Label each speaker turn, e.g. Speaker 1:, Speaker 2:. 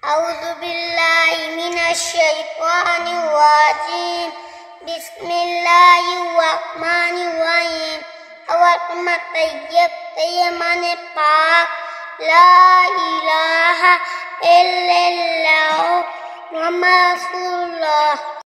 Speaker 1: أعوذ بالله من الشيطان الرجيم بسم الله الرحمن الرحيم الرحمن طيب من पाक ला इलाहा इल्लल्लाह मुहम्मद रसूलुल्लाह।